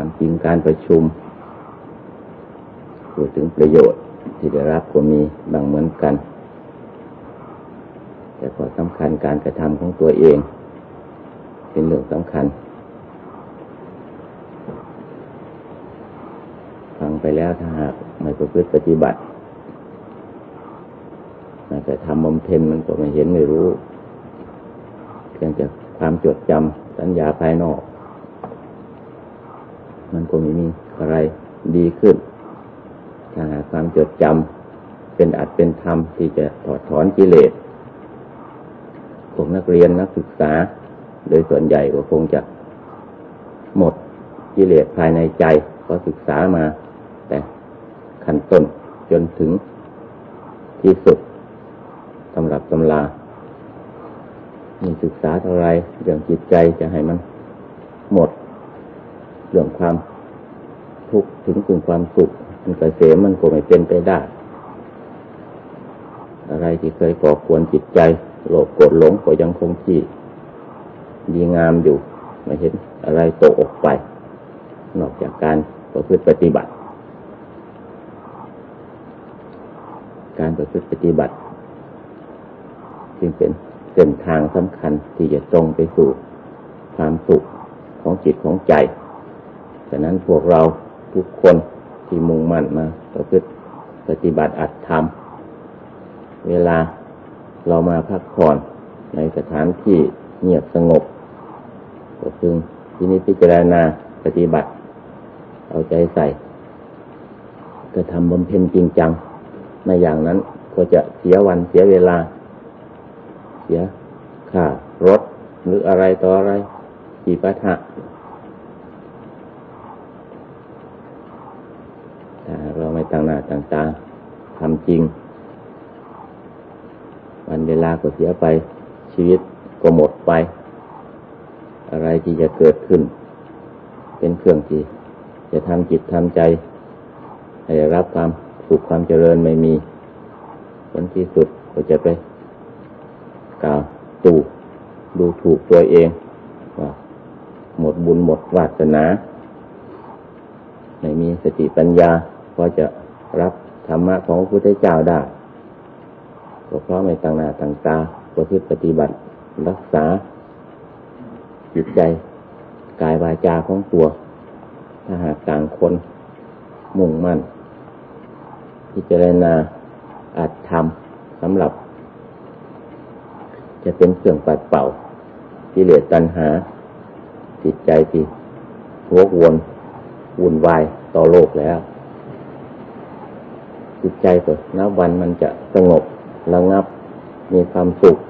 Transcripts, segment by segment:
ามจริงการประชุมพูดถึงประโยชน์ที่ได้รับก็มีบางเหมือนกันแต่ข้อสำคัญการกระทำของตัวเองเป็นเรื่องสำคัญฟังไปแล้วถ้าหากไม่ประพฤติปฏิบัติแต่ทำบำเพ็ญมันก็ไม่เห็นไม่รู้เพียงแต่ความจดจำสัญญาภายนอกมันก็ไม่มีอะไรดีขึ้นถ้าหากความจดจำเป็นอัตเป็นธรรมที่จะถอดถอนกิเลสพวกนักเรียนนักศึกษาโดยส่วนใหญ่ก็คงจะหมดกิเลสภายในใจเพราะศึกษามาแต่ขั้นต้นจนถึงที่สุดตำรับตำรามีศึกษาเท่าไรเรื่องจิตใจจะให้มันหมดเรื่องความทุกข์ถึงความสุขมันเกษมมันก็ไม่เป็นไปได้อะไรที่เคยก่อควรจิตใจโลภโกรธหลงก็ยังคงที่ดีงามอยู่ไม่เห็นอะไรตกออกไปนอกจากการประพฤติปฏิบัติการประพฤติปฏิบัติจึงเป็นเส้นทางสำคัญที่จะตรงไปสู่ความสุขของจิตของใจฉะนั้นพวกเราทุกคนที่มุ่งมั่นมาประพฤติปฏิบัติอัตธรรมเวลาเรามาพักผ่อนในสถานที่เงียบสงบก็พึงพิจารณาปฏิบัติเอาใจใส่กระทำบำเพ็ญจริงจังในอย่างนั้นก็จะเสียวันเสียเวลาเสียค่ารถหรืออะไรต่ออะไรขี่ปะทะถ้าเราไม่ตั้งหน้าตั้งตาทำจริงวันเวลาก็เสียไปชีวิตก็หมดไปอะไรที่จะเกิดขึ้นเป็นเครื่องที่จะทำจิตทำใจให้ได้รับความสุขความเจริญไม่มีผลที่สุดก็จะไปกล่าวตู่ดูถูกตัวเองว่าหมดบุญหมดวาสนาไม่มีสติปัญญาพอจะรับธรรมะของพระพุทธเจ้าได้ก็เพราะไม่ตั้งหน้าตั้งตาประพฤติปฏิบัติรักษาจิตใจกายวาจาของตัวถ้าหากต่างคนมุ่งมั่นพิจารณาอัตธรรมสำหรับจะเป็นเครื่องปัดเป่ากิเลสตัณหาจิตใจที่วกวนวุ่นวายต่อโลกแล้วจิตใจก็นับวันมันจะสงบระงับมีความสุข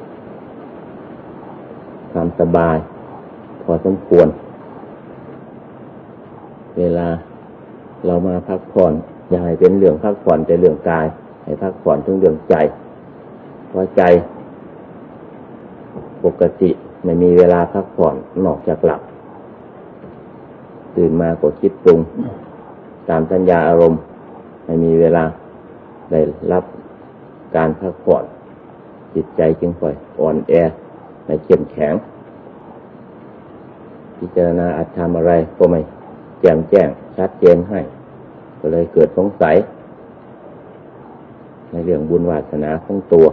ความสบายพอสมควรเวลาเรามาพักผ่อนอย่าให้เป็นเรื่องพักผ่อนแต่เรื่องกายให้พักผ่อนถึงเรื่องใจเพราะใจปกติไม่มีเวลาพักผ่อนนอกจากหลับตื่นมาก็คิดปรุงตามสัญญาอารมณ์ไม่มีเวลาได้รับการพักผ่อนจิตใจจึงค่อยอ่อนแอไม่เข้มแข็งพิจารณาอัตธรรมอะไรก็ไม่แจ่มแจ้งชัดเจนให้ก็เลยเกิดสงสัยในเรื่องบุญวาสนาของตัว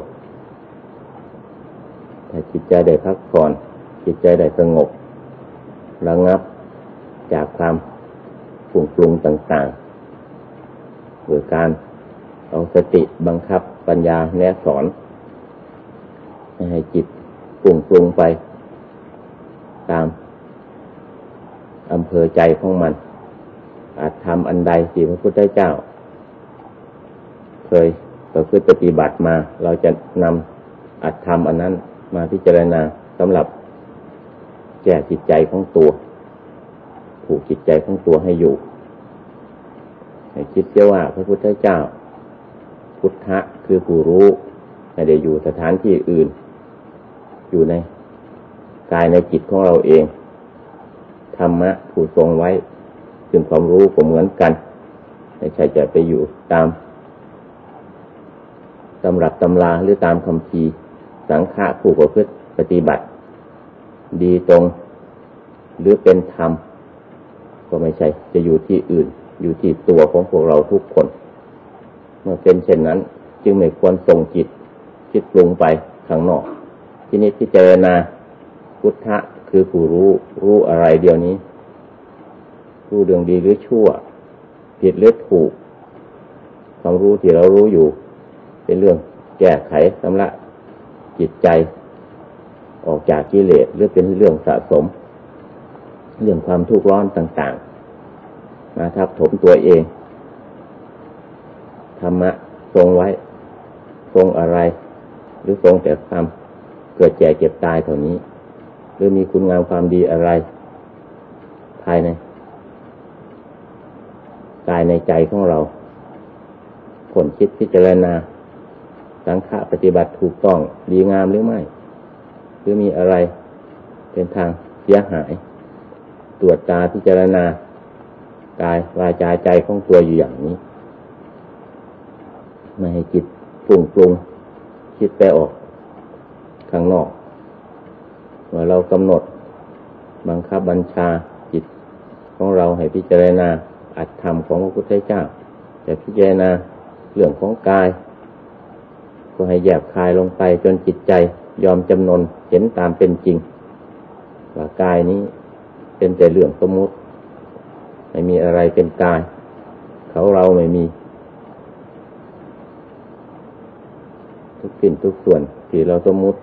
ถ้าจิตใจได้พักผ่อนจิตใจได้สงบระงับจากความฟุ้งปรุงต่างๆโดยการเอาสติบังคับปัญญาแนะสอนไม่ให้จิตฟุ้งปรุงไปตามอำเภอใจของมันอาจทำอันใดที่พระพุทธเจ้าเคยประพฤติปฏิบัติมาเราจะนำอัตธรรมอันนั้นมาพิจารณาสำหรับแก้จิตใจของตัวผูกจิตใจของตัวให้อยู่ให้คิดเสียว่าพระพุทธเจ้าพุทธะคือผู้รู้ไม่ได้อยู่สถานที่อื่นอยู่ในกายในจิตของเราเองธรรมะผู้ทรงไว้ซึ่งความรู้ก็เหมือนกันไม่ใช่จะไปอยู่ตามตำรับตำราหรือตามคำพีร์สังฆะผู้ประพฤติปฏิบัติดีตรงหรือเป็นธรรมก็ไม่ใช่จะอยู่ที่อื่นอยู่ที่ตัวของพวกเราทุกคนเมื่อเป็นเช่นนั้นจึงไม่ควรส่งจิตคิดปรุงไปข้างนอกที่นี้พิจารณาพุทธะคือผู้รู้อะไรเดี๋ยวนี้รู้เรื่องดีหรือชั่วผิดหรือถูกความรู้ที่เรารู้อยู่เป็นเรื่องแก้ไขชำระจิตใจออกจากกิเลสหรือเป็นเรื่องสะสมเรื่องความทุกข์ร้อนต่างๆมาทับถมตัวเองธรรมะทรงไว้ทรงอะไรหรือทรงแต่ความเกิดแก่เจ็บตายเท่านี้หรือมีคุณงามความดีอะไรภายในกายในใจของเราผลคิดพิจารณาสังฆะปฏิบัติถูกต้องดีงามหรือไม่หรือมีอะไรเป็นทางเสียหายตรวจตาพิจารณากายวาจาใจของตัวอยู่อย่างนี้ไม่ให้จิตฟุ้งปรุงคิดไปออกข้างนอกเมื่อเรากำหนดบังคับบัญชาจิตของเราให้พิจารณาอัตธรรมของพระพุทธเจ้าแต่พิจารณาเรื่องของกายก็ให้แยบคายลงไปจนจิตใจยอมจำนนเห็นตามเป็นจริงว่ากายนี้เป็นแต่เรื่องสมมุติไม่มีอะไรเป็นกายเราไม่มีทุกสิ่งทุกส่วนที่เราสมมุติ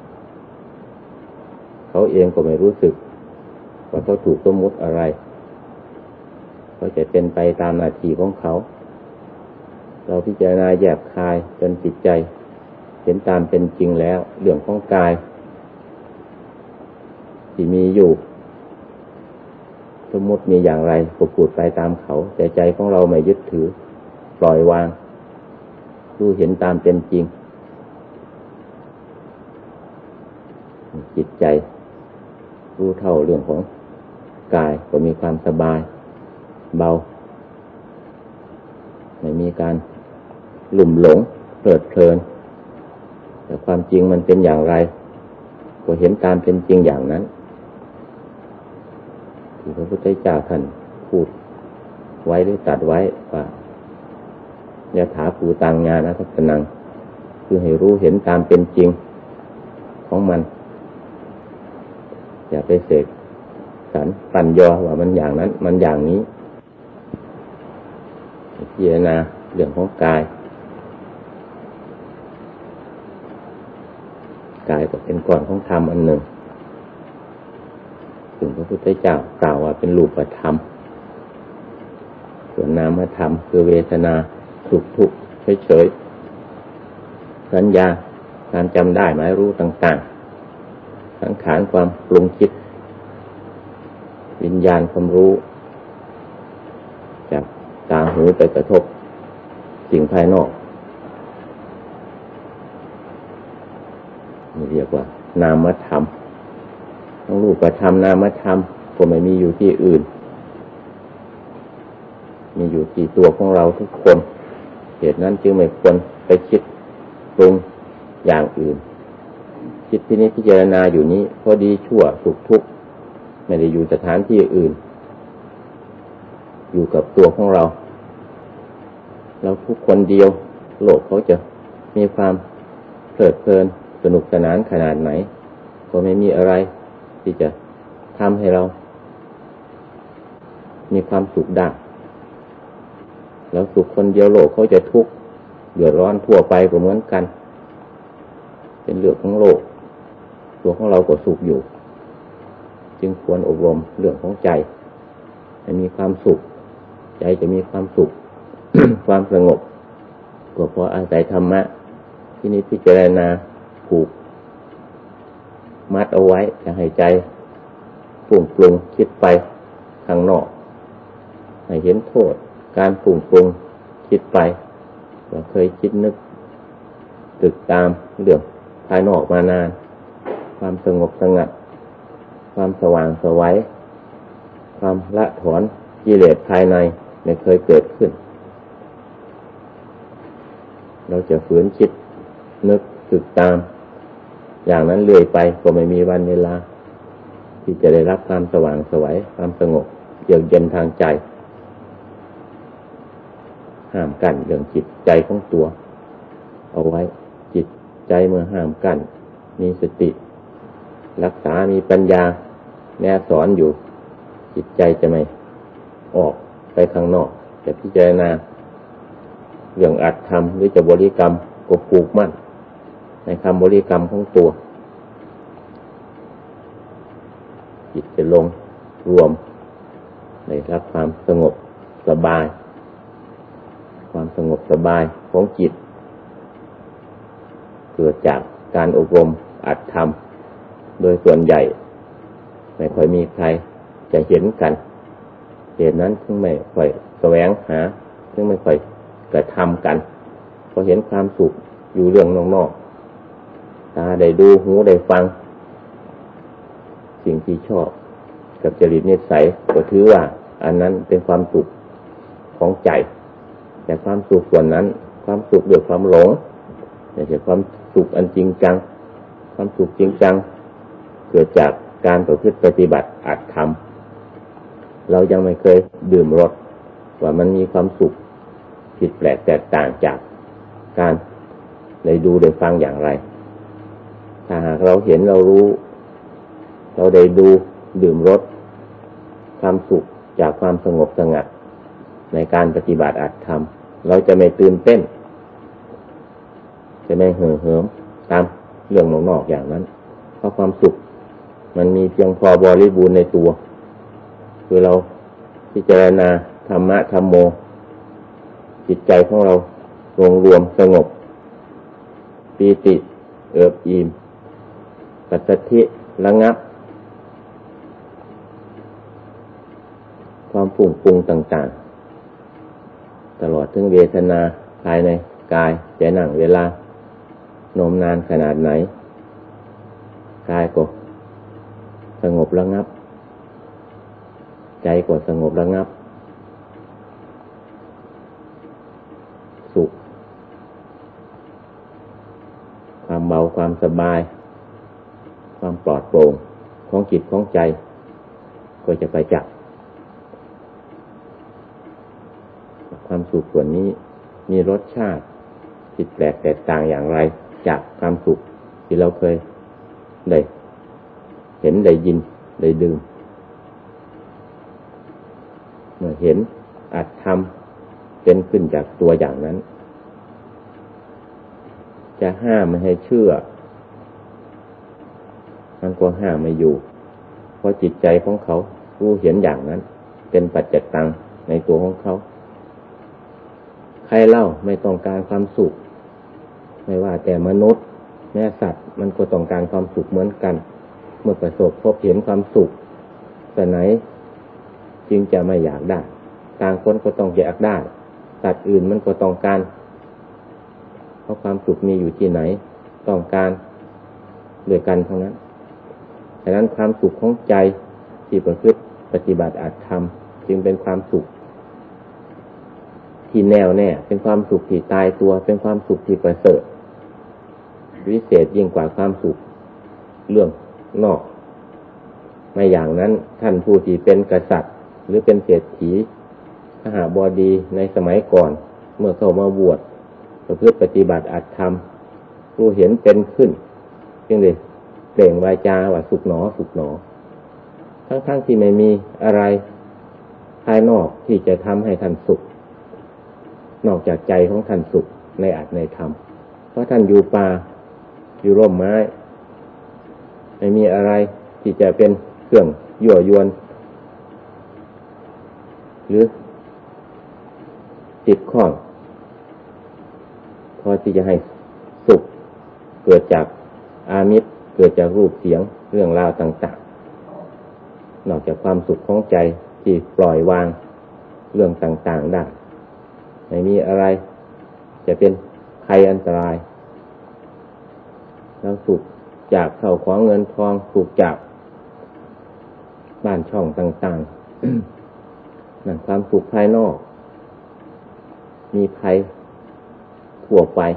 เขาเองก็ไม่รู้สึกว่าเขาถูกสมมุติอะไรเขาจะเป็นไปตามหน้าที่ของเขาเราพิจารณาแยบคายจนจิตใจเห็นตามเป็นจริงแล้วเรื่องของกายที่มีอยู่สมมุติมีอย่างไรก็พูดไปตามเขาแต่ใจของเราไม่ยึดถือปล่อยวางรู้เห็นตามเป็นจริงจิตใจรู้เท่าเรื่องของกายก็มีความสบายเบาไม่มีการหลุ่มหลงเพลิดเพลินแต่ความจริงมันเป็นอย่างไรก็เห็นตามเป็นจริงอย่างนั้นที่พระพุทธเจ้าท่านพูดไว้หรือตรัสไว้ว่ายถาภูตังญาณทัสสนังคือให้รู้เห็นตามเป็นจริงของมันอย่าไปเสกสรรปั่นยอว่ามันอย่างนั้นมันอย่างนี้พิจารณาเรื่องของกายก็เป็นก้อนของธรรมอันหนึ่งซึ่งพระพุทธเจ้ากล่าวว่าเป็นรูปธรรมส่วนนามธรรมคือเวทนาสุขทุกข์เฉยๆสัญญาการจำได้หมายรู้ต่างๆสังขารความปรุงคิดวิญญาณความรู้จากตาหูไปกระทบสิ่งภายนอกนี่เรียกว่านามธรรมทั้งรูปธรรมนามธรรมก็ไม่มีอยู่ที่อื่นมีอยู่ที่ตัวของเราทุกคนเหตุนั้นจึงไม่ควรไปคิดปรุงอย่างอื่นคิดที่นี้พิจารณาอยู่นี้พอดีชั่วสุขทุกข์ไม่ได้อยู่สถานที่อื่นอยู่กับตัวของเราทุกคนเดียวโลกเขาจะมีความเพลิดเพลินสนุกสนานขนาดไหนก็ไม่มีอะไรที่จะทำให้เรามีความสุขได้แล้วสุขคนเดียวโลกเขาจะทุกข์เดือดร้อนทั่วไปก็เหมือนกันเป็นเรื่องของโลกตัวของเราก็สุขอยู่จึงควรอบรมเรื่องของใจให้มีความสุขใจจะมีความสุข ความสงบก็เพราะอาศัยธรรมะที่นี้พิจารณาผูกมัดเอาไว้จะให้ใจฟุ้งปรุงคิดไปข้างนอกให้เห็นโทษการฟุ้งปรุงคิดไปเราเคยคิดนึกตึกตามเรื่องภายนอกมานานความสงบสงัดความสว่างไสวความละถอนกิเลสภายในไม่เคยเกิดขึ้นเราจะฝืนคิดนึกตึกตามอย่างนั้นเรื่อยไปก็ไม่มีวันเวลาที่จะได้รับความสว่างไสวความสงบเยือกเย็นทางใจห้ามกั้นเรื่องจิตใจของตัวเอาไว้จิตใจเมื่อห้ามกั้นมีสติรักษามีปัญญาแนะสอนอยู่จิตใจจะไม่ออกไปข้างนอกจะพิจารณาเรื่องอัตธรรมหรือจะบริกรรมก็ผูกมั่นในคำบริกรรมของตัวจิตจะลงรวมในรับความสงบสบายความสงบสบายของจิตเกิดจากการอบรมอัตธรรมโดยส่วนใหญ่ไม่ค่อยมีใครจะเห็นกันเหตุนั้นถึงไม่ค่อยแสวงหาถึงไม่ค่อยกระทำกันพอเห็นความสุขอยู่เรื่องนอกๆตาได้ดูหูได้ฟังสิ่งที่ชอบกับจริตนิสัยก็ถือว่าอันนั้นเป็นความสุขของใจแต่ความสุขส่วนนั้นความสุขด้วยความหลงไม่ใช่ความสุขอันจริงจังความสุขจริงจังเกิดจากการประพฤติปฏิบัติอัตธรรมเรายังไม่เคยดื่มรสว่ามันมีความสุขผิดแปลกแตกต่างจากการได้ดูได้ฟังอย่างไรถ้าหากเราเห็นเรารู้เราได้ดูดื่มรสความสุขจากความสงบสงัดในการปฏิบัติอัตธรรมเราจะไม่ตื่นเต้นจะไม่เห่อเหิมตามเรื่องนอกๆอย่างนั้นเพราะความสุขมันมีเพียงพอบริบูรณ์ในตัวคือเราพิจารณาธรรมะธัมโมจิตใจของเรารวมสงบปีติเอิบอิ่มปัสสัทธิระงับความฟุ้งปรุงต่างๆตลอดถึงเวทนาภายในกายจะนั่งเวลานมนานขนาดไหนกายก็สงบระงับใจก็สงบระงับสุขความเบาความสบายความปลอดโปร่งของจิตของใจก็จะไปจากความสุขส่วนนี้มีรสชาติผิดแปลกแตกต่างอย่างไรจากความสุขที่เราเคยได้เห็นได้ยินได้ดื่มเมื่อเห็นอัตธรรมเป็นขึ้นจากตัวอย่างนั้นจะห้ามไม่ให้เชื่อมันก็ห้ามไม่อยู่เพราะจิตใจของเขารู้เห็นอย่างนั้นเป็นปัจจัตตังในตัวของเขาใครเล่าไม่ต้องการความสุขไม่ว่าแต่มนุษย์แม้สัตว์มันก็ต้องการความสุขเหมือนกันเมื่อประสบพบเห็นความสุขแต่ไหนจึงจะไม่อยากได้ต่างคนก็ต้องอยากได้สัตว์อื่นมันก็ต้องการเพราะความสุขมีอยู่ที่ไหนต้องการด้วยกันทั้งนั้นฉะนั้นความสุขของใจที่ประพฤติปฏิบัติอัตธรรมจึงเป็นความสุขที่แน่วแน่เป็นความสุขที่ตายตัวเป็นความสุขที่ประเสริฐวิเศษยิ่งกว่าความสุขเรื่องนอกไม่อย่างนั้นท่านผู้ที่เป็นกษัตริย์หรือเป็นเศรษฐีขหบดีในสมัยก่อนเมื่อเข้ามาบวชประพฤติปฏิบัติอัตธรรมรู้เห็นเป็นขึ้นจึงได้เปล่งวาจาว่าสุขหนอสุขหนอทั้งที่ไม่มีอะไรภายนอกที่จะทำให้ท่านสุขนอกจากใจของท่านสุขในอัตในธรรมเพราะท่านอยู่ป่าอยู่ร่มไม้ไม่มีอะไรที่จะเป็นเครื่องยั่วยวนหรือติดข้องพอที่จะให้สุขเกิดจากอามิตรเกิดจากรูปเสียงเรื่องราวต่างๆนอกจากความสุขของใจที่ปล่อยวางเรื่องต่างๆได้ไม่มีอะไรจะเป็นภัยอันตรายแล้วสุขจากเข้าของเงินทองสุขจากบ้านช่องต่างๆ นั่นความสุขภายนอกมีภัยทั่วไป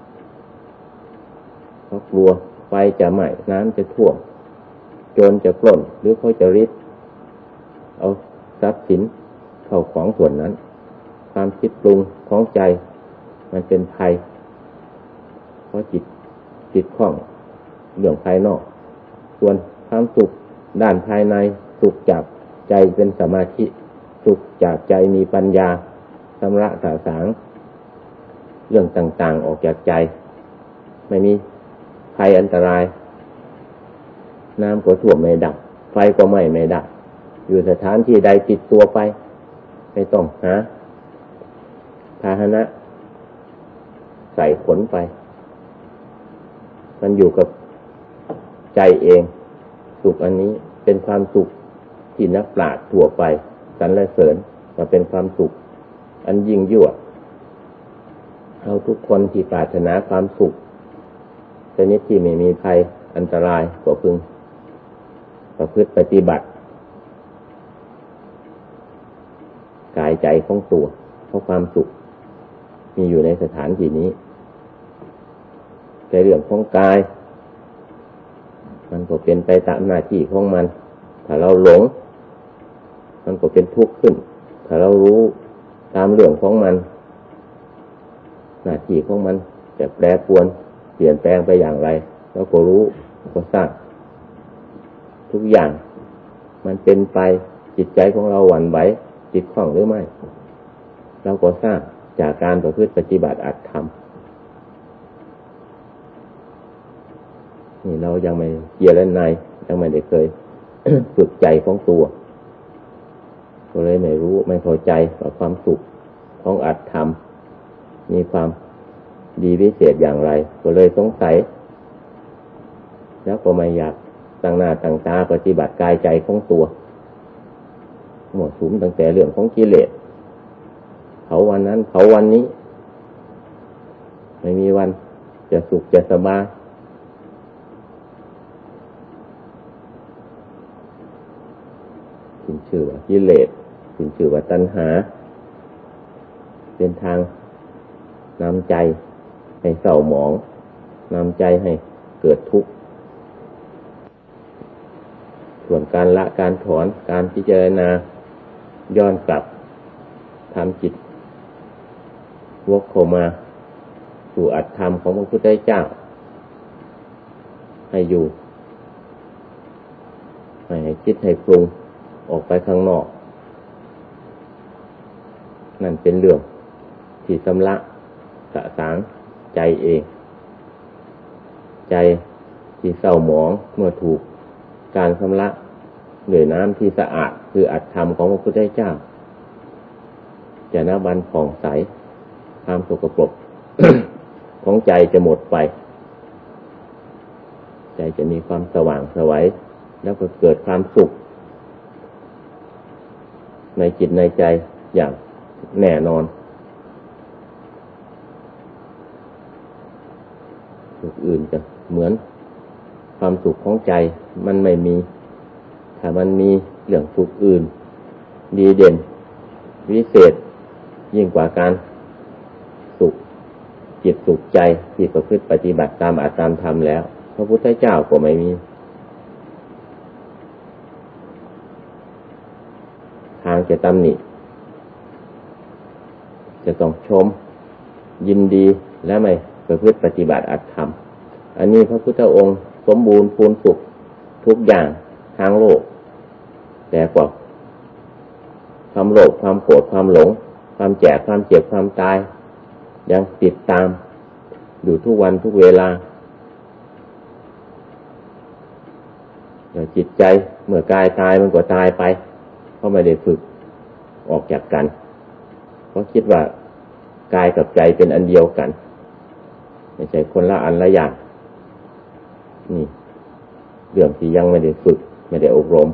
เพราะกลัวไฟจะไหม้น้ำจะท่วมโจรจะปล้นหรือเขาจะริดเอาททรัพย์สินเข้าของส่วนนั้นความคิดปรุงของใจมันเป็นภัยเพราะจิตติดข้องเรื่องภายนอกส่วนความสุขด้านภายในสุขจากใจเป็นสมาธิสุขจากใจมีปัญญาชำระสาสางเรื่องต่างๆออกจากใจไม่มีภัยอันตรายน้ำก็ท่วมไม่ดับไฟก็ไหม้ไม่ดับอยู่สถานที่ใดติดตัวไปไม่ต้องหาพาหนะใส่ขนไปมันอยู่กับใจเองสุขอันนี้เป็นความสุขที่นักปราชญ์ทั่วไปสรรเสริญว่าเป็นความสุขอันยิ่งยวดเราทุกคนที่ปรารถนาความสุขชนิดที่ไม่มีภัยอันตรายก็พึงประพฤติปฏิบัติกายใจของตัวเพราะความสุขมีอยู่ในสถานที่นี้ในเรื่องของกายมันก็เป็นไปตามหน้าที่ของมันถ้าเราหลงมันก็เป็นทุกข์ขึ้นถ้าเรารู้ตามเรื่องของมันหน้าที่ของมันจะแปรปรวนเปลี่ยนแปลงไปอย่างไรเราก็รู้ก็ทราบทุกอย่างมันเป็นไปจิตใจของเราหวั่นไหวจิตคล่องหรือไม่เราก็ทราบจากการประพฤติปฏิบัติอัตธรรมนี่เรายังไม่เกี่ยวและในยังไม่ได้เคย ฝึกใจของตัวก็เลยไม่รู้ไม่เข้าใจว่าความสุขของอัตธรรมมีความดีพิเศษอย่างไรก็เลยสงสัยแล้วก็ไม่อยากตั้งหน้าตั้งตาปฏิบัติกายใจของตัวหมดสุมตั้งแต่เรื่องของกิเลสเผาวันนั้นเผาวันนี้ไม่มีวันจะสุขจะสบายขึ้นชื่อว่ากิเลสขึ้นชื่อว่าตัณหาเป็นทางนำใจให้เศร้าหมองนำใจให้เกิดทุกข์ส่วนการละการถอนการพิจารณาย้อนกลับทำจิตวกเข้ามาสู่อัตธรรมของพระพุทธเจ้าให้อยู่ไม่ให้คิดให้ปรุงออกไปข้างนอกนั่นเป็นเรื่องที่ชำระสะสางใจเองใจที่เศร้าหมองเมื่อถูกการชำระด้วยน้ำที่สะอาดคืออัตธรรมของพระพุทธเจ้าจะนับวันผ่องใสความสกปรก ของใจจะหมดไปใจจะมีความสว่างไสวแล้วก็เกิดความสุขในจิตในใจอย่างแน่นอนสุขอื่นจะเหมือนความสุขของใจมันไม่มีถ้ามันมีเรื่องสุขอื่นดีเด่นวิเศษยิ่งกว่าการสุขจิตสุขใจที่ประพฤติปฏิบัติตามอัตตามธรรมแล้วพระพุทธเจ้าก็ไม่มีทางจะตำหนิจะต้องชมยินดีและไม่ประพฤติปฏิบัติอัตธรรมอันนี้พระพุทธองค์สมบูรณ์พูนสุขทุกอย่างทางโลกแต่กว่าความโลภความโกรธความหลงความแก่ความเจ็บความตายยังติดตามอยู่ทุกวันทุกเวลาจิตใจเมื่อกายตายมันก็ตายไปเพราะไม่ได้ฝึกออกจากกันเพราะคิดว่ากายกับใจเป็นอันเดียวกันไม่ใช่คนละอันละอย่างนี่เรื่องที่ยังไม่ได้ฝึกไม่ได้อบรม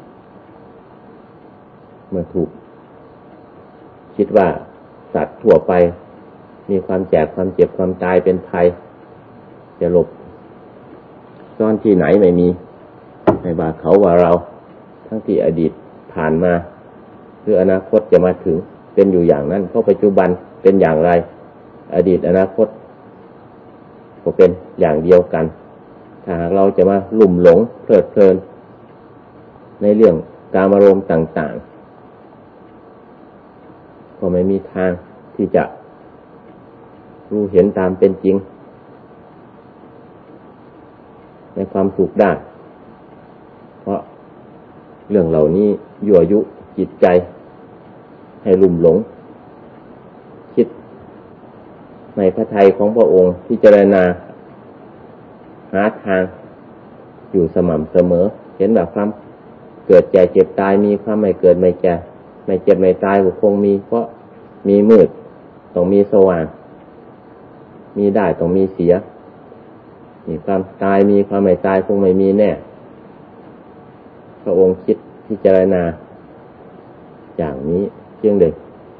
เมื่อถูกคิดว่าสัตว์ทั่วไปมีความแก่ความเจ็บความตายเป็นภัยจะหลบซ่อนที่ไหนไม่มีไม่ว่าเขาว่าเราทั้งที่อดีตผ่านมาหรืออนาคตจะมาถึงเป็นอยู่อย่างนั้นเพราะปัจจุบันเป็นอย่างไรอดีตอนาคตก็เป็นอย่างเดียวกันถ้าหากเราจะมาลุ่มหลงเพลิดเพลินในเรื่องกามารมณ์ต่างก็ไม่มีทางที่จะรู้เห็นตามเป็นจริงในความสุขได้เพราะเรื่องเหล่านี้ยั่วยุจิตใจให้ลุ่มหลงคิดในพระทัยของพระองค์พิจารณาหาทางอยู่สม่ำเสมอเห็นแบบความเกิดแก่เจ็บตายมีความไม่เกิดไม่แก่ไม่เจ็บไม่ตายก็คงมีเพราะมีมืดต้องมีสว่างมีได้ต้องมีเสียมีความตายมีความไม่ตายคงไม่มีแน่พระองค์คิดพิจารณาอย่างนี้จึงได้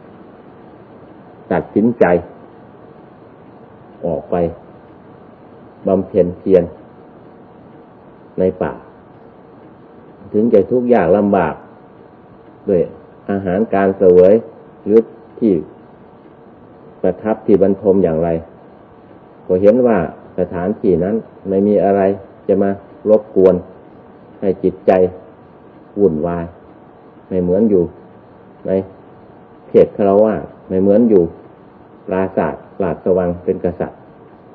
ตัดสินใจออกไปบำเพ็ญเพียรในป่าถึงจะทุกข์ยากลำบากด้วยอาหารการเสวยหรือที่ประทับที่บรรทมอย่างไรก็เห็นว่าสถานที่นั้นไม่มีอะไรจะมารบกวนให้จิตใจวุ่นวายไม่เหมือนอยู่ในเขตฆราวาสไม่เหมือนอยู่ปราสาทราชสวังเป็นกษัตริย์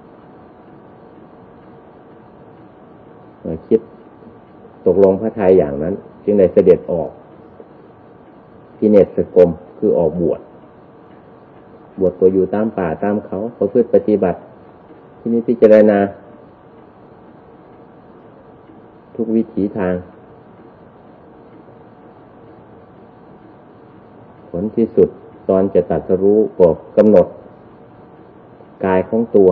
คิดตกลงพระทัยอย่างนั้นจึงได้เสด็จออกพิเนศกรมคือออกบวชก็อยู่ตามป่าตามเขาประพฤติปฏิบัติที่นี้พิจารณาทุกวิถีทางผลที่สุดตอนจะตรัสรู้ก็กำหนดกายของตัว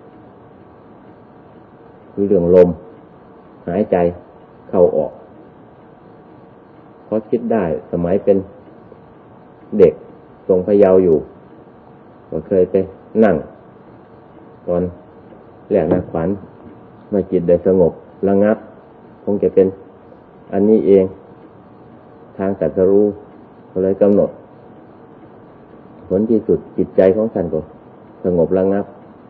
คือเรื่องลมหายใจเข้าออกเพราะคิดได้สมัยเป็นเด็กทรงพเยาว์อยู่ก็เคยไปนั่งตอนแรกนักฝันเมื่อจิตได้สงบระงับคงจะเป็นอันนี้เองทางตรัสรู้ก็เลยกำหนดผลที่สุดจิตใจของท่านก็สงบระงับ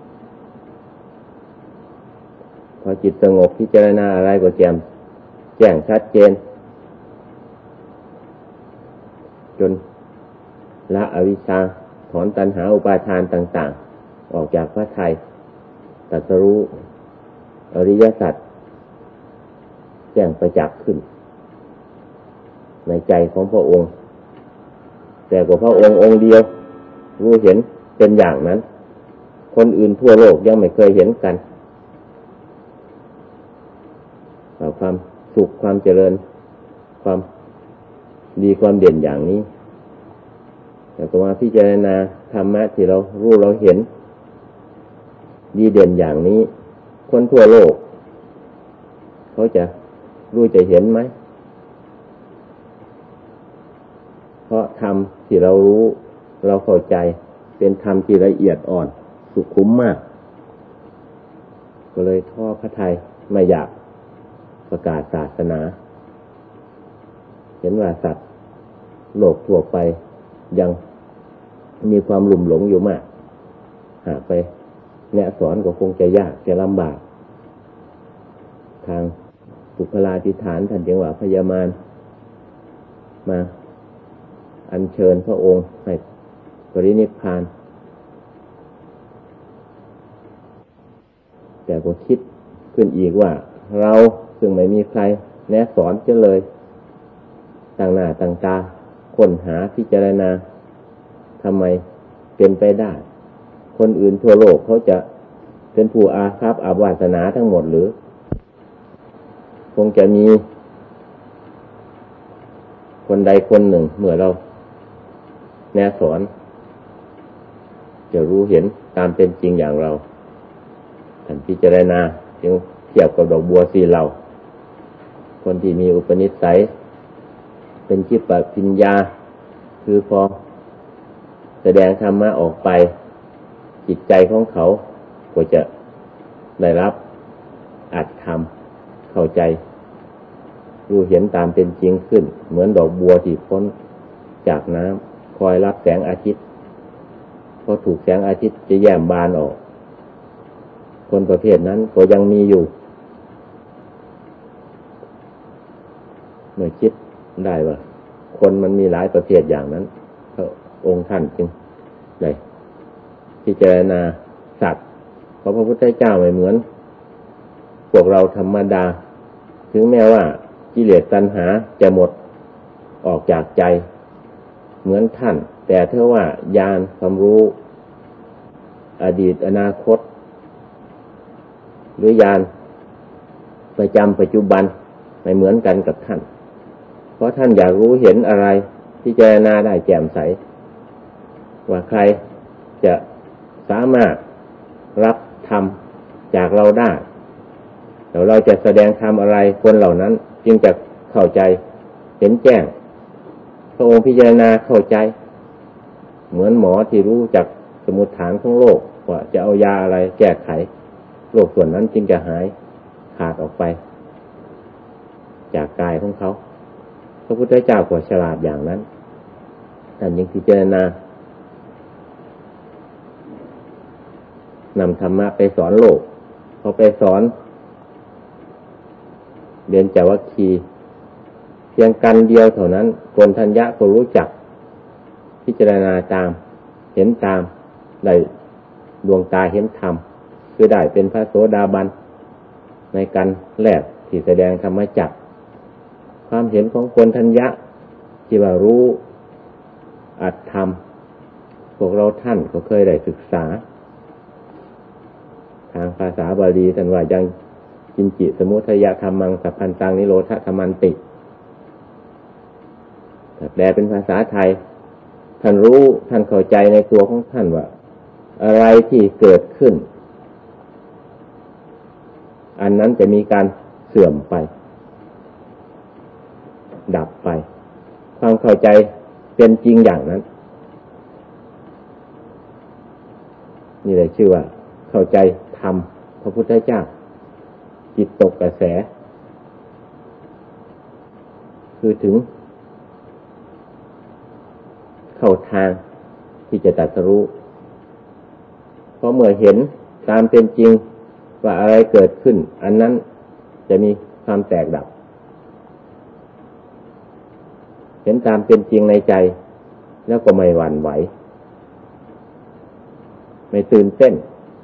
พอจิตสงบพิจารณาอะไรก็แจ้งชัดเจนจนละอวิชชาถอนตัณหาอุปาทานต่างๆออกจากพระทัยตรัสรู้อริยสัจแจ้งประจักษ์ขึ้นในใจของพระองค์แต่ก็พระองค์องค์เดียวรู้เห็นเป็นอย่างนั้นคนอื่นทั่วโลกยังไม่เคยเห็นกันความสุขความเจริญความดีความเด่นอย่างนี้แต่ก็มาพิจารณาธรรมะที่เรารู้เราเห็นดีเด่นอย่างนี้คนทั่วโลกเขาจะรู้จะเห็นไหมเพราะธรรมที่เรารู้เราเข้าใจเป็นธรรมที่ละเอียดอ่อนสุขุมมากก็เลยท้อพระทัยไม่อยากประกาศศาสนาเห็นว่าสัตว์โลกทั่วไปยังมีความหลุ่มหลงอยู่มากหากไปแนะสอนก็คงจะยากจะลำบากทางปุคลาธิฐานท่านจึงว่าพญามารมาอัญเชิญพระองค์ให้ปรินิพพานแต่ก็คิดขึ้นอีกว่าเราซึ่งไม่มีใครแนะสอนเสียเลยต่างหน้าต่างตาค้นหาพิจารณาทำไมเป็นไปได้คนอื่นทั่วโลกเขาจะเป็นผู้อาภัพอาวาสนาทั้งหมดหรือคงจะมีคนใดคนหนึ่งเมื่อเราแนะสอนจะรู้เห็นตามเป็นจริงอย่างเราท่านพิจารณาจึงเทียบกับดอกบัวสีเหล่าคนที่มีอุปนิสัยเป็นจิตปัญญาคือพอแสดงธรรมะออกไปจิตใจของเขาก็จะได้รับอัตธรรมเข้าใจรู้เห็นตามเป็นจริงขึ้นเหมือนดอกบัวที่พ้นจากน้ำคอยรับแสงอาทิตย์พอถูกแสงอาทิตย์จะแย้มบานออกคนประเภทนั้นก็ยังมีอยู่เมื่อคิดได้ว่าคนมันมีหลายประเภทอย่างนั้นองค์ท่านจึงได้พิจารณาสัตว์เพราะพระพุทธเจ้าไม่เหมือนพวกเราธรรมดาถึงแม้ว่ากิเลสตัณหาจะหมดออกจากใจเหมือนท่านแต่เท่าว่าญาณความรู้อดีตอนาคตหรือญาณประจำปัจจุบันไม่เหมือนกันกับท่านเพราะท่านอยากรู้เห็นอะไรพิจารณาได้แจ่มใสว่าใครจะสามารถรับธรรมจากเราได้แล้วเราจะแสดงธรรมอะไรคนเหล่านั้นจึงจะเข้าใจเห็นแจ้งพระองค์พิจารณาเข้าใจเหมือนหมอที่รู้จักสมุฏฐานของโรคว่าจะเอายาอะไรแก้ไขโรคส่วนนั้นจึงจะหายขาดออกไปจากกายของเขาพระพุทธเจ้าก็ฉลาดอย่างนั้นท่านยังพิจารณานำธรรมะไปสอนโลกพอไปสอนเรียนจวัคคีย์เพียงกันเดียวเท่านั้นคนทัญญะก็รู้จักพิจารณาตามเห็นตามได้ดวงตาเห็นธรรมคือได้เป็นพระโสดาบันในการแรกที่แสดงธรรมจักรความเห็นของคนทัญญะที่ว่ารู้อัตธรรมพวกเราท่านก็เคยได้ศึกษาทางภาษาบาลีท่านว่ายังกินจิสมุทัยธรรมังสัพพันตังนิโรธธรรมันติแต่แปลเป็นภาษาไทยท่านรู้ท่านเข้าใจในตัวของท่านว่าอะไรที่เกิดขึ้นอันนั้นจะมีการเสื่อมไปดับไปความเข้าใจเป็นจริงอย่างนั้นนี่เลยชื่อว่าเข้าใจธรรมพระพุทธเจ้าจิตตกกระแสคือถึงเข้าทางที่จะตรัสรู้เพราะเมื่อเห็นตามเป็นจริงว่าอะไรเกิดขึ้นอันนั้นจะมีความแตกดับเห็นตามเป็นจริงในใจแล้วก็ไม่หวั่นไหวไม่ตื่นเต้น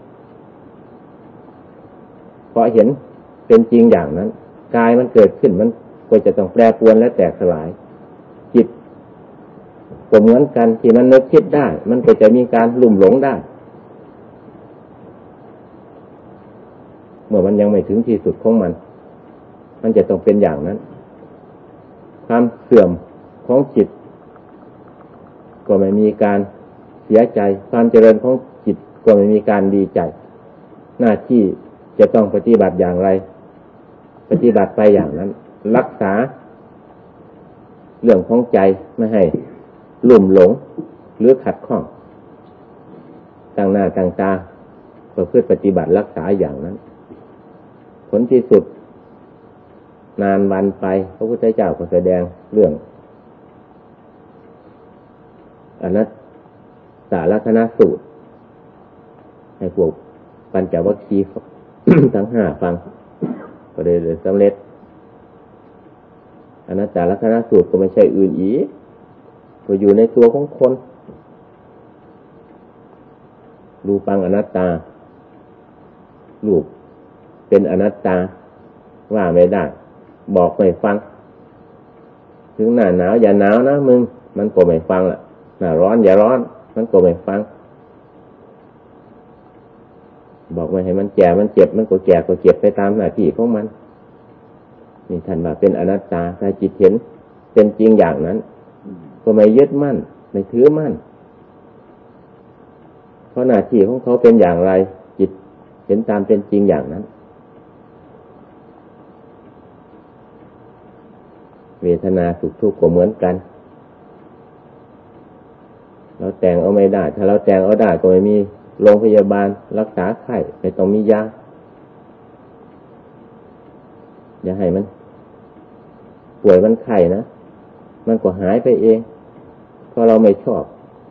เพราะเห็นเป็นจริงอย่างนั้นกายมันเกิดขึ้นมันก็จะต้องแปรปรวนและแตกสลายจิตก็เหมือนกันที่มันนึกคิดได้มันก็จะมีการลุ่มหลงได้เมื่อมันยังไม่ถึงที่สุดของมันจะต้องเป็นอย่างนั้นความเสื่อมของจิตก็ไม่มีการเสียใจความเจริญของจิตก็ไม่มีการดีใจหน้าที่จะต้องปฏิบัติอย่างไรปฏิบัติไปอย่างนั้นรักษาเรื่องของใจไม่ให้ลุ่มหลงหรือขัดข้องตั้งหน้าตั้งตาประพฤติปฏิบัติรักษาอย่างนั้นผลที่สุดนานวันไปพระพุทธเจ้าก็แสดงเรื่องอนัตตลักษณสูตรให้พวกปัญจวัคคีย์ ทั้งห้าฟังก็ได้สำเร็จอนัตตลักษณสูตรก็ไม่ใช่อื่นอีกก็อยู่ในตัวของคนรูปังอนัตตารูปเป็นอนัตตาว่าไม่ได้บอกไม่ฟังถึงหน้าหนาวอย่าหนาวนะมึงมันก็ไม่ฟังล่ะหน้าร้อนอย่าร้อนมันก็ไม่ฟังบอกไม่ให้มันแก่มันเจ็บมันก็แก่ก็เจ็บไปตามหน้าที่ของมันนี่ท่านว่าเป็นอนัตตาถ้าจิตเห็นเป็นจริงอย่างนั้นก็ไม่ยึดมั่นไม่ถือมั่นเพราะหน้าที่ของเขาเป็นอย่างไรจิตเห็นตามเป็นจริงอย่างนั้นเวทนาสุขทุกข์ก็เหมือนกันเราแต่งเอาไม่ได้ถ้าเราแต่งเอาได้ก็ไม่มีโรงพยาบาลรักษาไข้ไม่ต้องมียาอย่าให้มันป่วยมันไข้นะมันก็หายไปเองเพราะเราไม่ชอบ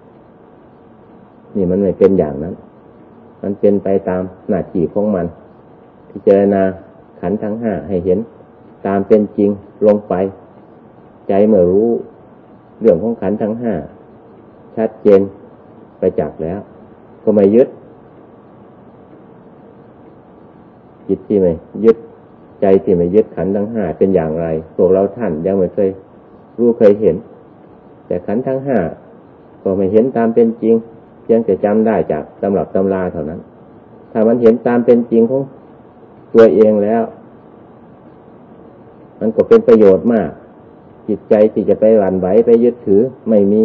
นี่มันไม่เป็นอย่างนั้นมันเป็นไปตามหน้าที่ของมันพิจารณาขันธ์ทั้งห้าให้เห็นตามเป็นจริงลงไปใจเมื่อรู้เรื่องของขันธ์ทั้งห้าชัดเจนประจักษ์แล้วก็ไม่ยึดจิตที่ไม่ยึดใจที่ไม่ยึดขันธ์ทั้งห้าเป็นอย่างไรพวกเราท่านยังไม่เคยรู้เคยเห็นแต่ขันธ์ทั้งห้าก็ไม่เห็นตามเป็นจริงเพียงแต่จำได้จากตำรับตำราเท่านั้นถ้ามันเห็นตามเป็นจริงของตัวเองแล้วมันก็เป็นประโยชน์มากจิตใจที่จะไปหวั่นไหวไปยึดถือไม่มี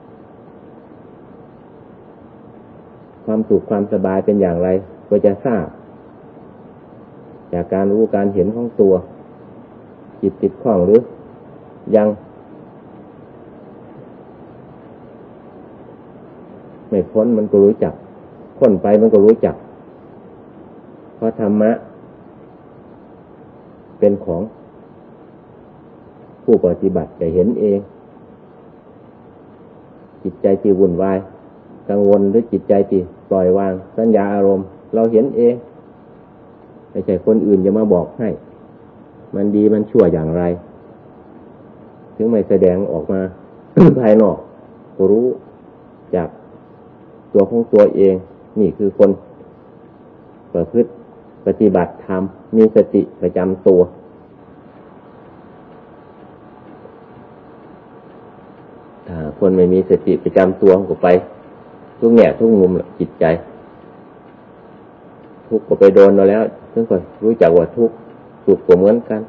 ความสุขความสบายเป็นอย่างไรก็จะทราบจากการรู้การเห็นของตัวจิตติดข้องหรือยังไม่พ้นมันก็รู้จักพ้นไปมันก็รู้จักเพราะธรรมะเป็นของผู้ปฏิบัติจะเห็นเองจิตใจที่วุ่นวายกังวลหรือจิตใจที่ปล่อยวางสัญญาอารมณ์เราเห็นเองไม่ใช่คนอื่นจะมาบอกให้มันดีมันชั่วอย่างไรถึงไม่แสดงออกมา ภายนอกก็รู้จากตัวของตัวเองนี่คือคนประพฤติปฏิบัติธรรมมีสติประจำตัวถ้าคนไม่มีสติประจำตัวก็ไปทุกแง่ทุกมุมจิตใจทุกข์ก็ไปโดนเราแล้วถึงก็รู้จักว่าทุกข์สุขก็เหมือนกัน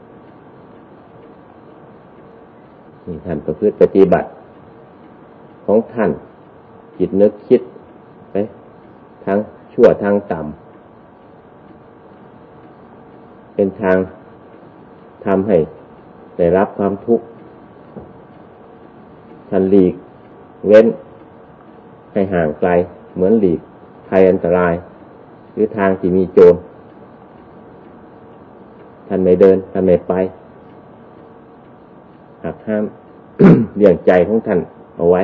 นี่ท่านประพฤติปฏิบัติของท่านจิตนึกคิดไปทางชั่วทางต่ำเป็นทางทำให้ได้รับความทุกข์ท่านหลีกเว้นให้ห่างไกลเหมือนหลีกภัยอันตรายหรือทางที่มีโจรท่านไม่เดินท่านไม่ไปหักห้าม เลี้ยงใจของท่านเอาไว้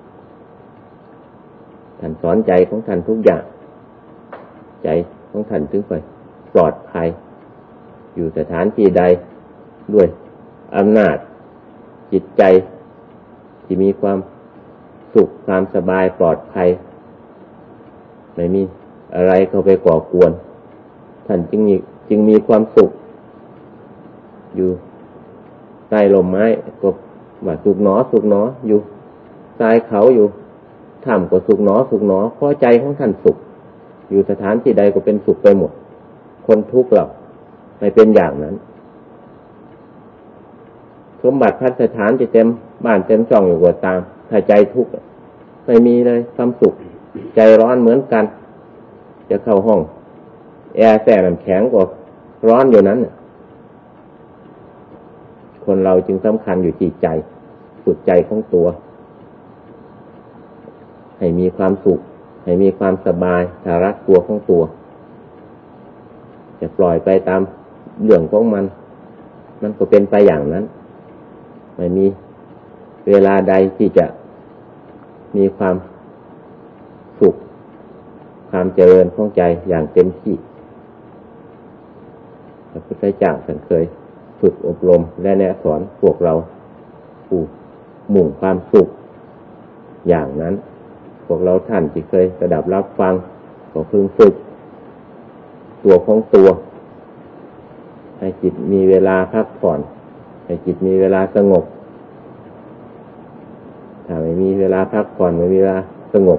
ท่านสอนใจของท่านทุกอย่างใจของท่านถึงไปปลอดภัยอยู่สถานที่ใดด้วยอำนาจจิตใจที่มีความสุขความสบายปลอดภัยไม่มีอะไรเข้าไปก่อกวนท่านจึงมีความสุขอยู่ใต้ลมไม้ก็ว่าสุขหนอสุขหนออยู่ใต้เขาอยู่ถ้ำก็สุขหนอสุขหนอเพราะใจของท่านสุขอยู่สถานที่ใดก็เป็นสุขไปหมดคนทุกข์หรอกไม่เป็นอย่างนั้นสมบัติพัฒสถานจะเต็มบ้านเต็มช่องอยู่ก็ตามถ้าใจทุกข์ไม่มีเลยความสุขใจร้อนเหมือนกันจะเข้าห้องแอร์แส่น้ำแข็งก็ร้อนอยู่นั้นคนเราจึงสำคัญอยู่ที่ใจฝึกใจของตัวให้มีความสุขให้มีความสบายถ้ารักตัวของตัวจะปล่อยไปตามเรื่องของมันก็เป็นไปอย่างนั้นไม่มีเวลาใดที่จะมีความสุขความเจริญของใจอย่างเต็มที่พระพุทธเจ้าท่านเคยฝึกอบรมและแนะสอนพวกเราผู้มุ่งความสุขอย่างนั้นพวกเราท่านที่เคยระดับรับฟังก็พึงฝึกตัวของตัวให้จิตมีเวลาพักผ่อนให้จิตมีเวลาสงบถ้าไม่มีเวลาพักผ่อนไม่มีเวลาสงบ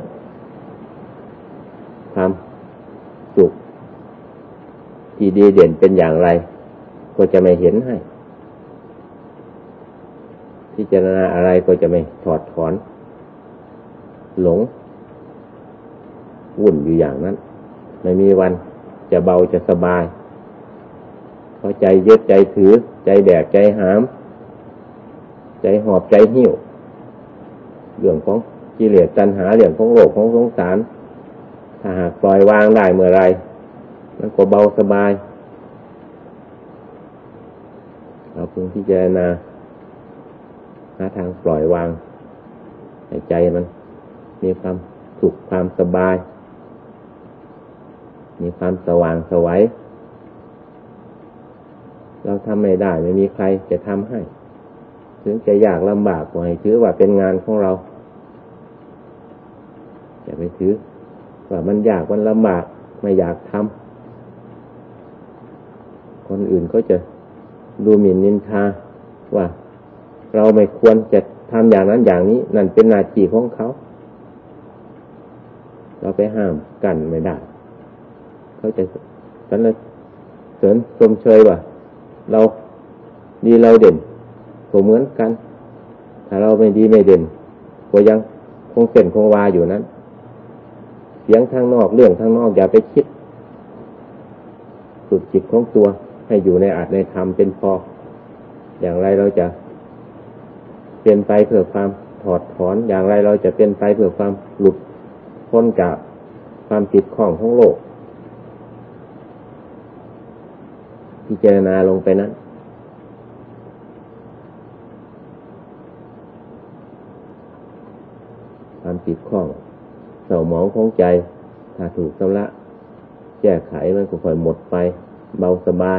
ความสุขที่ดีเด่นเป็นอย่างไรก็จะไม่เห็นให้พิจารณาอะไรก็จะไม่ถอดถอนหลงวุ่นอยู่อย่างนั้นไม่มีวันจะเบาจะสบายเพราะใจยึดใจถือใจแบกใจหามใจหอบใจหิ้วเรื่องของกิเลสตัณหาเรื่องของโลภของสงสารถ้าหากปล่อยวางได้เมื่อไรมันก็เบาสบายเราพึงพิจารณาหาทางปล่อยวางให้ใจมันมีความสุขความสบายมีความสว่างไสวเราทำไม่ได้ไม่มีใครจะทำให้ถึงจะยากลำบากก็ให้ถือว่าเป็นงานของเราอย่าไปถือว่ามันยากมันลำบากไม่อยากทำคนอื่นก็จะดูหมิ่นนินทาว่าเราไม่ควรจะทำอย่างนั้นอย่างนี้นั่นเป็นหน้าที่ของเขาเราไปห้ามกันไม่ได้เขาจะสรรเสริญชมเชยว่าเราดีเราเด่นก็เหมือนกันถ้าเราไม่ดีไม่เด่นก็ยังคงเส้นคงวาอยู่นั้นเสียงทางนอกเรื่องทางนอกอย่าไปคิดฝึกจิตของตัวให้อยู่ในอาจในธรรมเป็นพออย่างไรเราจะเป็นไปเพื่อความถอดถอนอย่างไรเราจะเป็นไปเพื่อความหลุดพ้นจากความติดข้องของโลกพิจารณาลงไปนั้นความติดข้องเศร้าหมองของใจถ้าถูกชำระแก้ไขมันก็ค่อยหมดไปเบาสบาย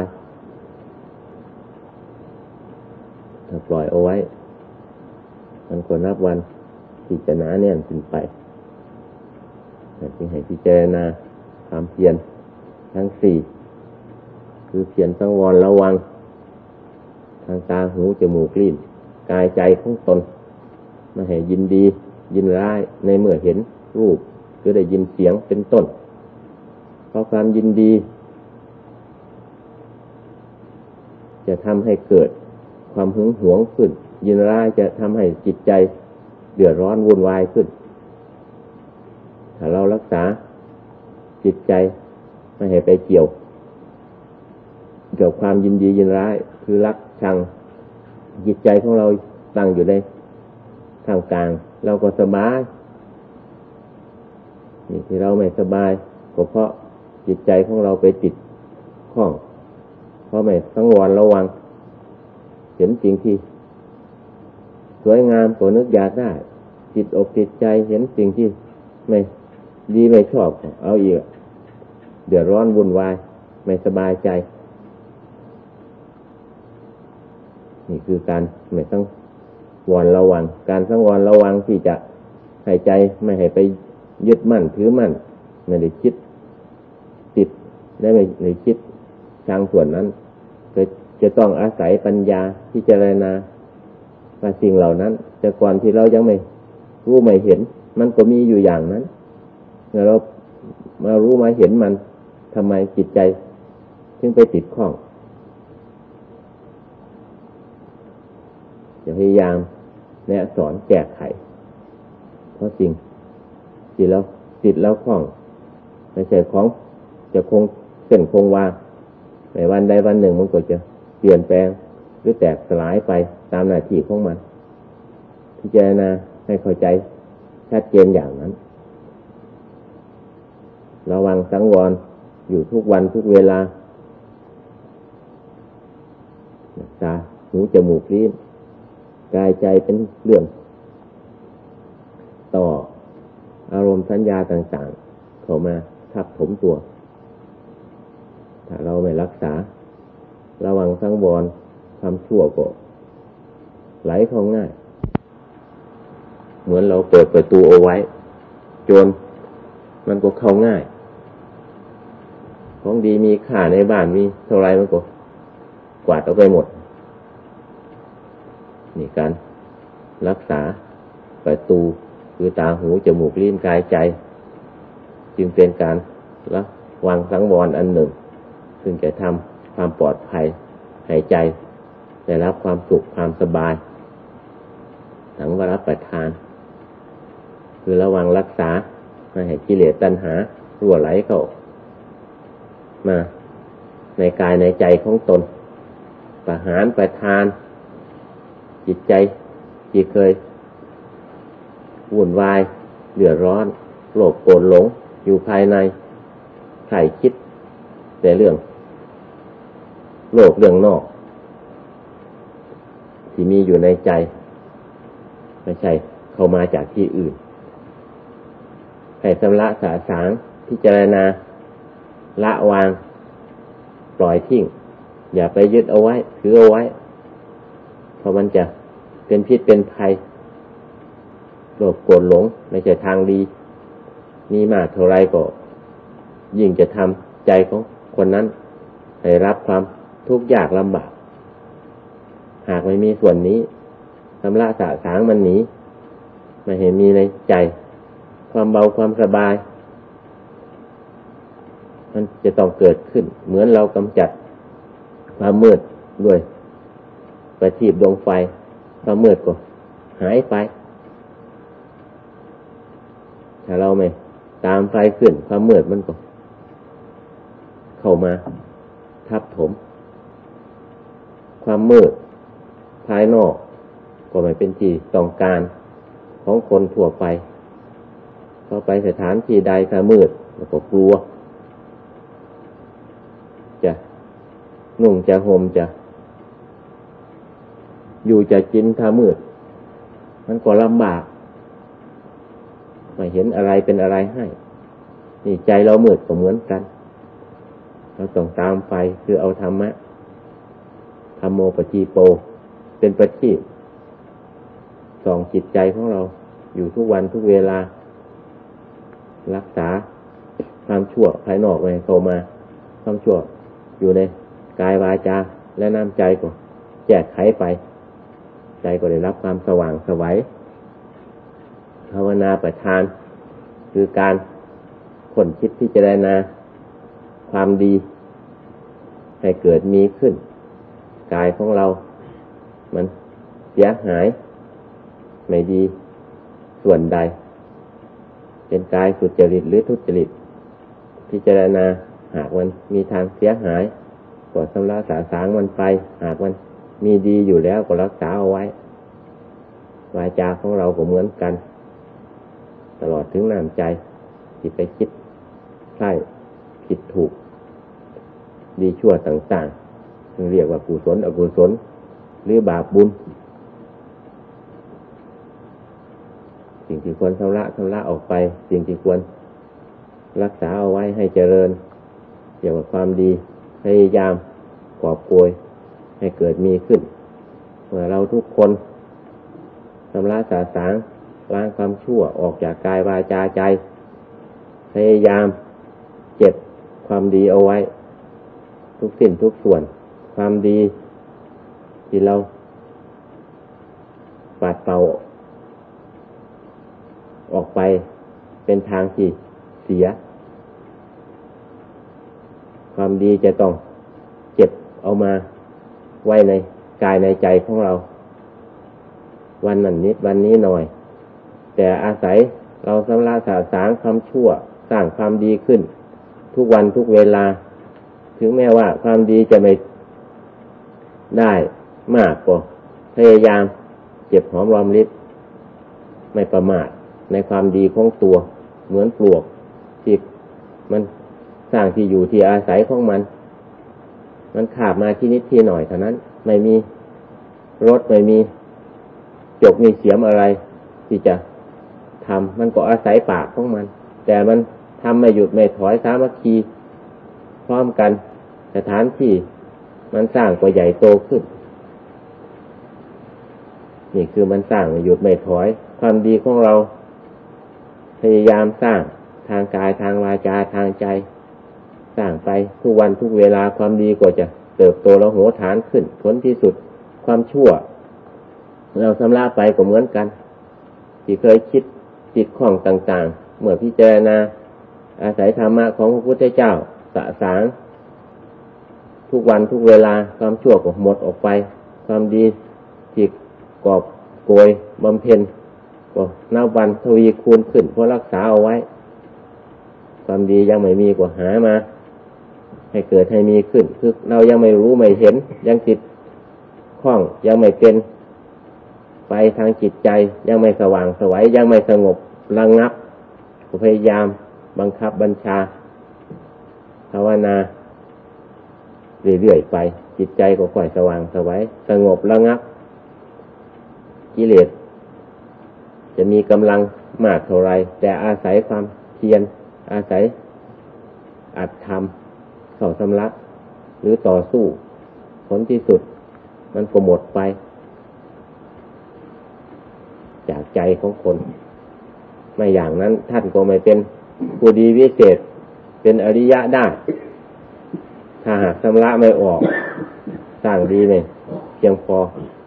ถ้าปล่อยเอาไว้มันก็นับวันที่จะหนาแน่นขึ้นไปจึงให้พิจารณาความเพียรทั้งสี่คือเพียรสังวรระวังทางตาหูจมูกลิ้นกายใจของตนไม่ให้ยินดียินร้ายในเมื่อเห็นรูปหรือได้ยินเสียงเป็นต้นเพราะความยินดีจะทำให้เกิดความหึงหวงขึ้นยินร้ายจะทำให้จิตใจเดือดร้อนวุ่นวายขึ้นถ้าเรารักษาจิตใจไม่ให้ไปเกี่ยวกับความยินดียินร้ายคือรักชังจิตใจของเราตั้งอยู่ในท่ามกลางเราก็สบายนี่ที่เราไม่สบายก็เพราะจิตใจของเราไปติดข้องเพราะไม่สังวรระวังเห็นสิ่งที่สวยงามก็นึกอยากได้จิตอกจิตใจเห็นสิ่งที่ไม่ดีไม่ชอบเอาอีกเดือดร้อนวุ่นวายไม่สบายใจนี่คือการไม่สังวรระวังการสังวรระวังที่จะให้ใจไม่ให้ไปยึดมั่นถือมั่นไม่ได้คิดติดและไม่ได้คิดทางส่วนนั้นก็จะต้องอาศัยปัญญาพิจารณาว่าสิ่งเหล่านั้นแต่ก่อนที่เรายังไม่รู้ไม่เห็นมันก็มีอยู่อย่างนั้นเมื่อเรามารู้มาเห็นมันทำไมจิตใจถึงไปติดข้องจะพยายามแนะสอนแก้ไขเพราะสิ่งที่เราติดแล้วข้องไม่ใช่ของจะคงเส้นคงวาในวันใดวันหนึ่งมันก็จะเปลี่ยนแปลงหรือแตกสลายไปตามหน้าที่ของมันพิจารณาให้เข้าใจชัดเจนอย่างนั้นระวังสังวรอยู่ทุกวันทุกเวลาตาหูจมูกลิ้นกายใจเป็นเรื่องต่ออารมณ์สัญญาต่างๆเข้ามาทับถมตัวถ้าเราไม่รักษาระวังสังวรความชั่วก็ไหลเข้าง่ายเหมือนเราเปิดประตูเอาไว้โจรมันก็เข้าง่ายของดีมีค่าในบ้านมีเท่าไรมันก็กวาดเอาไปหมดนี่การรักษาประตูคือตาหูจมูกลิ้นกายใจจึงเป็นการระวังสังวรอันหนึ่งซึ่งจะทำความปลอดภัยให้ใจได้รับความสุขความสบายสังวรประทานคือระวังรักษาไม่ให้กิเลสตัณหารั่วไหลเข้ามาในกายในใจของตนประหารประทานจิตใจที่เคยวุ่นวายเดือดร้อนโลภโกรธหลงอยู่ภายในใครคิดแต่เรื่องโลกเรื่องนอกที่มีอยู่ในใจไม่ใช่เข้ามาจากที่อื่นให้ชำระสาสางพิจารณาละวางปล่อยทิ้งอย่าไปยึดเอาไว้ถือเอาไว้เพราะมันจะเป็นพิษเป็นภัยโลภโกรธหลงไม่ใช่ทางดีมีมากเท่าไรก็ยิ่งจะทำใจของคนนั้นให้รับความทุกข์ยากลำบากหากไม่มีส่วนนี้ชำระสะสางมันหนีไม่เห็นมีในใจความเบาความสบายมันจะต้องเกิดขึ้นเหมือนเรากำจัดความมืดด้วยประทีปดวงไฟความมืดก็หายไปถ้าเราไม่ตามไฟขึ้นความมืดมันก็เข้ามาทับถมความมืดภายนอกก็ไม่เป็นที่ต้องการของคนทั่วไปเข้าไปสถานที่ใดถ้ามืดแล้วก็กลัวจะนุ่งจะห่มจะอยู่จะกินถ้ามืดมันก็ลำบากไม่เห็นอะไรเป็นอะไรให้นี่ใจเรามืดก็เหมือนกันเราต้องตามไฟคือเอาธรรมะธัมโมปจีโปเป็นประทีปส่องจิตใจของเราอยู่ทุกวันทุกเวลารักษาความชั่วภายนอกไม่ให้เข้ามาความชั่วอยู่ในกายวาจาและน้ำใจก็แจกไขไปใจก็ได้รับความสว่างไสวภาวนาประทานคือการค้นคิดพิจารณาความดีให้เกิดมีขึ้นกายของเรามันเสียหายไม่ดีส่วนใดเป็นกายสุจริตหรือทุจริตพิจารณาหากมันมีทางเสียหายก็ชำระสะสางมันไปหากมันมีดีอยู่แล้วก็รักษาเอาไว้วาจาของเราก็เหมือนกันตลอดถึงน้ำใจที่ไปคิดใช่ผิดถูกดีชั่วต่างๆเรียกว่ากุศลอกุศลหรือบาปบุญสิ่งที่ควรชำระออกไปสิ่งที่ควรรักษาเอาไว้ให้เจริญเกี่ยวกับความดีพยายามกอบโกยให้เกิดมีขึ้นเมื่อเราทุกคนชำระสะสางล้างความชั่วออกจากกายวาจาใจพยายามเก็บความดีเอาไว้ทุกสิ่งทุกส่วนความดีที่เราปัดเป่าออกไปเป็นทางที่เสียความดีจะต้องเก็บเอามาไว้ในกายในใจของเราวันนั้นนิดวันนี้หน่อยแต่อาศัยเราชำระสะสางความชั่วสร้างความดีขึ้นทุกวันทุกเวลาถึงแม้ว่าความดีจะไม่ได้มากก็พยายามเก็บหอมรอมริบไม่ประมาทในความดีของตัวเหมือนปลวกที่มันสร้างที่อยู่ที่อาศัยของมันขาบมาที่นิดที่หน่อยเท่านั้นไม่มีรถไม่มีจกมีเสียมอะไรที่จะทำมันก็อาศัยปากของมันแต่มันทำไม่หยุดไม่ถอยสามัคคีพร้อมกันสถานที่มันสร้างก็ใหญ่โตขึ้นนี่คือมันสร้างไม่หยุดไม่ถอยความดีของเราพยายามสร้างทางกายทางวาจาทางใจสร้างไปทุกวันทุกเวลาความดีก็จะเติบโตและโหฐานขึ้นผลที่สุดความชั่วเราชำระไปก็เหมือนกันที่เคยคิดติดข้องต่างๆเมื่อพิจารณาอาศัยธรรมะของพระพุทธเจ้าสะสางทุกวันทุกเวลาความชั่วก็หมดออกไปความดีที่กอบโกยบำเพ็ญก็นับวันทวีคูณขึ้นเพราะรักษาเอาไว้ความดียังไม่มีก็หามาให้เกิดให้มีขึ้นคือเรายังไม่รู้ไม่เห็นยังติดข้องยังไม่เป็นไปทางจิตใจยังไม่สว่างไสวยังไม่สงบระงับก็พยายามบังคับบัญชาภาวนาเรื่อยๆไปจิตใจก็ค่อยสว่างไสวสงบระงับกิเลสจะมีกำลังมากเท่าไรแต่อาศัยความเพียรอาศัยอัตธรรมเข้าชำระหรือต่อสู้ผลที่สุดมันก็หมดไปจากใจของคนไม่อย่างนั้นท่านก็ไม่เป็นผู้ดีวิเศษเป็นอริยะได้ถ้าหากชำระไม่ออกสร้างดีไม่เพียงพอ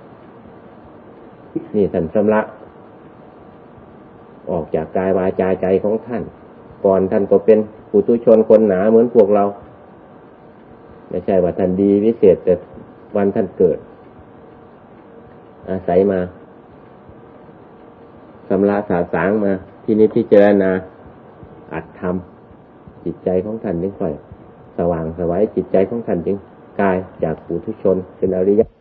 นี่ท่านชำระออกจากกายวาจาใจของท่านก่อนท่านก็เป็นปุถุชนคนหนาเหมือนพวกเราไม่ใช่ว่าท่านดีวิเศษแต่วันท่านเกิดอาศัยมาชำระสาสางมาที่นี้พิจารณาอัตธรรมจิตใจของท่านจึงค่อยสว่างไสวจิตใจของท่านจึงกลายจากปุถุชนเป็นอริยะ